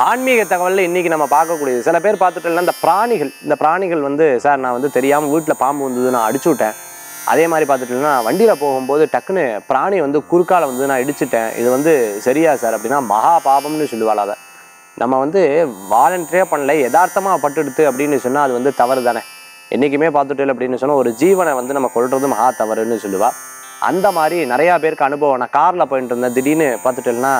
ஆன்மீக தகவலில் இன்றைக்கி நம்ம பார்க்கக்கூடியது, சில பேர் பார்த்துட்டோம்னா இந்த பிராணிகள் வந்து சார் நான் வந்து தெரியாமல் வீட்டில் பாம்பு வந்தது நான் அடிச்சு விட்டேன், அதே மாதிரி பார்த்துட்டோம்னா வண்டியில் போகும்போது டக்குன்னு பிராணி வந்து குறுக்கால வந்து நான் இடிச்சிட்டேன், இது வந்து சரியா சார் அப்படின்னா மகா பாபம்னு சொல்லுவாள். அதை நம்ம வந்து வாலண்டரியாக பண்ணல, யதார்த்தமாக பட்டுடுத்து அப்படின்னு சொன்னால் அது வந்து தவறு தானே. என்றைக்குமே பார்த்துட்டேன் அப்படின்னு சொன்னால் ஒரு ஜீவனை வந்து நம்ம கொள்வது மகா தவறுன்னு சொல்லுவாள். அந்த மாதிரி நிறையா பேருக்கு அனுபவம். நான் காரில் போயிட்டு இருந்தேன், திடீர்னு பார்த்துட்டேன்னா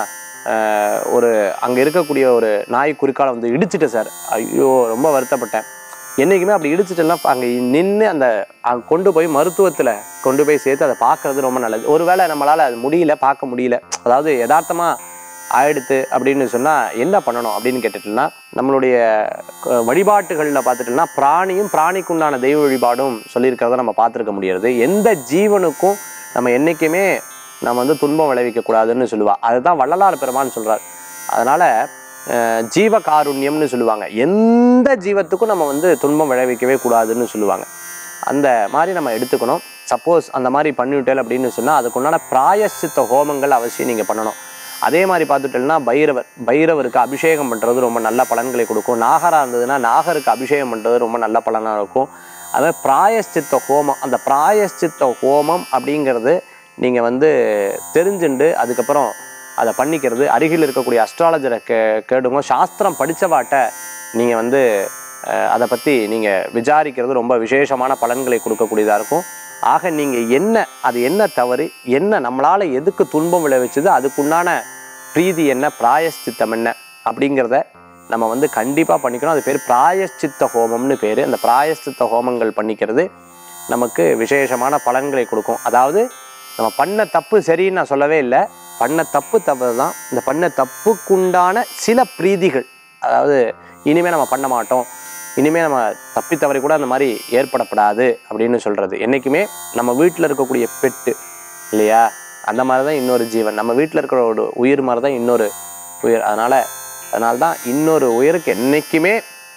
ஒரு அங்கே இருக்கக்கூடிய ஒரு நாய் குறுக்கால வந்து இடிச்சிட்டேன் சார். ஐயோ ரொம்ப வருத்தப்பட்டேன். என்றைக்குமே அப்படி இடிச்சிட்டெல்லாம் அங்கே நின்று அந்த கொண்டு போய் மருத்துவத்தில் கொண்டு போய் சேர்த்து அதை பார்க்குறது ரொம்ப நல்லது. ஒருவேளை நம்மளால் அது முடியல, பார்க்க முடியல, அதாவது யதார்த்தமாக ஆயிடுத்து அப்படின்னு சொன்னால் என்ன பண்ணணும் அப்படின்னு கேட்டுட்டோம்னா, நம்மளுடைய வழிபாட்டுகளில் பார்த்துட்டோம்னா பிராணியும் பிராணிக்குண்டான தெய்வ வழிபாடும் சொல்லியிருக்கிறத நம்ம பார்த்துருக்க முடியாது. எந்த ஜீவனுக்கும் நம்ம என்றைக்குமே நம்ம வந்து துன்பம் விளைவிக்கக்கூடாதுன்னு சொல்லுவாள். அதுதான் வள்ளலார் பெருமான் சொல்கிறார். அதனால் ஜீவகாருண்யம்னு சொல்லுவாங்க. எந்த ஜீவத்துக்கும் நம்ம வந்து துன்பம் விளைவிக்கவே கூடாதுன்னு சொல்லுவாங்க. அந்த மாதிரி நம்ம எடுத்துக்கணும். சப்போஸ் அந்த மாதிரி பண்ணிவிட்டேன் அப்படின்னு சொன்னால் அதுக்குண்டான பிராயஷ்சித்த ஹோமங்கள் அவசியம் நீங்கள் பண்ணணும். அதே மாதிரி பார்த்துட்டோம்னா பைரவருக்கு அபிஷேகம் பண்ணுறது ரொம்ப நல்ல பலன்களை கொடுக்கும். நாகராக இருந்ததுன்னா நாகருக்கு அபிஷேகம் பண்ணுறது ரொம்ப நல்ல பலனாக இருக்கும். அதுமாதிரி பிராயஷ்சித்த ஹோமம், அந்த பிராயஷ்சித்த ஹோமம் அப்படிங்கிறது நீங்கள் வந்து தெரிஞ்சுண்டு அதுக்கப்புறம் அதை பண்ணிக்கிறது. அருகில் இருக்கக்கூடிய அஸ்ட்ராலஜரை கேடுங்க, சாஸ்திரம் படித்தவாட்ட நீங்கள் வந்து அதை பற்றி நீங்கள் விசாரிக்கிறது ரொம்ப விசேஷமான பலன்களை கொடுக்கக்கூடியதாக இருக்கும். ஆக நீங்கள் அது என்ன தவறு, என்ன நம்மளால் எதுக்கு துன்பம் விளைவிச்சது, அதுக்குண்டான பிரீதி என்ன, பிராயஷ்சித்தம் என்ன அப்படிங்கிறத நம்ம வந்து கண்டிப்பாக பண்ணிக்கணும். அது பேர் பிராயஷ்சித்த ஹோமம்னு பேர். அந்த பிராயஷ்சித்த ஹோமங்கள் பண்ணிக்கிறது நமக்கு விசேஷமான பலன்களை கொடுக்கும். அதாவது நம்ம பண்ண தப்பு சரின்னு நான் சொல்லவே இல்லை, பண்ண தப்பு தான். இந்த பண்ண தப்புக்குண்டான சில பிரீதிகள், அதாவது இனிமேல் நம்ம பண்ண மாட்டோம், இனிமேல் நம்ம தப்பி தவறி கூட அந்த மாதிரி ஏற்படப்படாது அப்படின்னு சொல்கிறது. என்றைக்குமே நம்ம வீட்டில் இருக்கக்கூடிய பெட்டு இல்லையா, அந்த மாதிரி தான் இன்னொரு ஜீவன், நம்ம வீட்டில் இருக்கிற ஒரு உயிர் மாதிரி தான் இன்னொரு உயிர். அதனால்தான் இன்னொரு உயிருக்கு என்றைக்குமே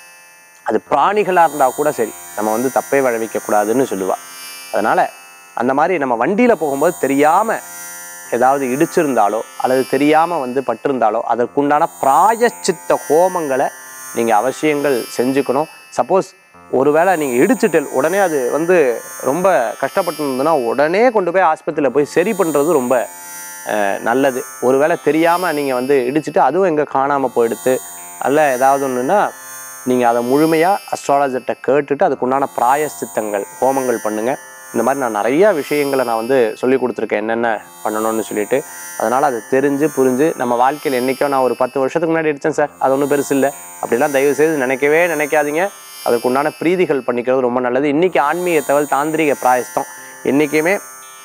அது பிராணிகளாக இருந்தால் கூட சரி நம்ம வந்து தப்பை விளைவிக்கக்கூடாதுன்னு சொல்லுவாள். அதனால் அந்த மாதிரி நம்ம வண்டியில் போகும்போது தெரியாமல் ஏதாவது இடிச்சிருந்தாலோ அல்லது தெரியாமல் வந்து பட்டிருந்தாலோ அதற்குண்டான பிராயஷ்சித்த ஹோமங்களை நீங்கள் அவசியங்கள் செஞ்சுக்கணும். சப்போஸ் ஒருவேளை நீங்கள் இடிச்சிட்டு உடனே அது வந்து ரொம்ப கஷ்டப்பட்டு இருந்ததுன்னா உடனே கொண்டு போய் ஆஸ்பத்திரியில் போய் சரி பண்ணுறது ரொம்ப நல்லது. ஒருவேளை தெரியாமல் நீங்கள் வந்து இடிச்சிட்டு அதுவும் எங்கே காணாமல் போயிடுத்து அல்ல ஏதாவது ஒன்றுன்னா நீங்கள் அதை முழுமையாக அஸ்ட்ராலஜர்கிட்ட கேட்டுட்டு அதுக்குண்டான பிராயஷ்சித்தங்கள் ஹோமங்கள் பண்ணுங்கள். இந்த மாதிரி நான் நிறையா விஷயங்களை நான் வந்து சொல்லி கொடுத்துருக்கேன் என்னென்ன பண்ணணும்னு சொல்லிட்டு. அதனால் அதை தெரிஞ்சு புரிஞ்சு நம்ம வாழ்க்கையில் என்றைக்கோ நான் ஒரு 10 வருஷத்துக்கு முன்னாடி அடித்தேன் சார், அது ஒன்றும் பெருசு இல்லை அப்படிலாம் தயவு செய்து நினைக்காதீங்க. அதுக்கு உண்டான பிரீதிகள் பண்ணிக்கிறது ரொம்ப நல்லது. இன்றைக்கி ஆன்மீக தகவல் தாந்திரிக பிராயஸ்தம். என்றைக்குமே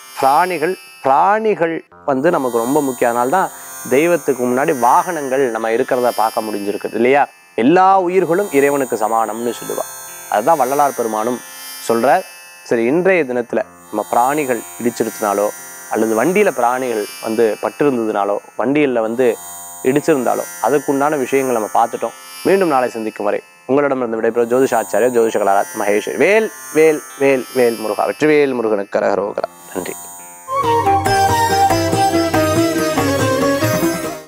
பிராணிகள் வந்து நமக்கு ரொம்ப முக்கியம். அதனால்தான் தெய்வத்துக்கு முன்னாடி வாகனங்கள் நம்ம இருக்கிறத பார்க்க முடிஞ்சிருக்குது இல்லையா. எல்லா உயிர்களும் இறைவனுக்கு சமானம்னு சொல்லுவாள். அதுதான் வள்ளலார் பெருமானும் சொல்கிறார். சரி, இன்றைய தினத்தில் நம்ம பிராணிகள் இடிச்சிருத்தினாலோ அல்லது வண்டியில் பிராணிகள் வந்து பட்டிருந்ததுனாலோ வண்டியில் வந்து இடிச்சிருந்தாலோ அதுக்குண்டான விஷயங்கள் நம்ம பார்த்துட்டோம். மீண்டும் நாளை சந்திக்கும் வரை உங்களிடமிருந்து விடைபெறும் ஜோதிஷாச்சாரியர் ஜோதிஷ கலாராத் மகேஷ். வேல் வேல் வேல் வேல் முருகா. வெற்றிவேல் முருகனுக்கு கரகரோகரா. நன்றி.